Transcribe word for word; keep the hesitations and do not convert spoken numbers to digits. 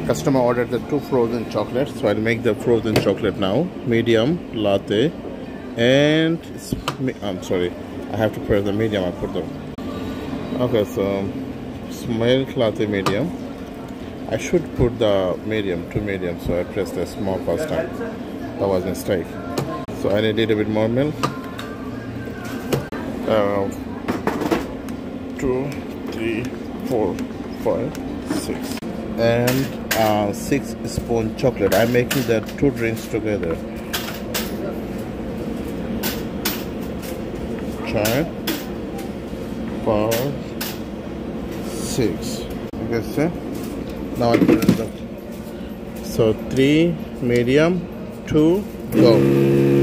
Customer ordered the two frozen chocolates, so I'll make the frozen chocolate now. Medium latte, and I'm sorry, I have to press the medium. I put the okay. So milk latte medium. I should put the medium to medium, so I pressed the small first time. That was a mistake. So I need a little bit more milk. Uh, two, three, four, five, six, and uh, six spoon chocolate. I'm making the two drinks together. Five, five, six. You can see. Now I put it in the so three medium, two go.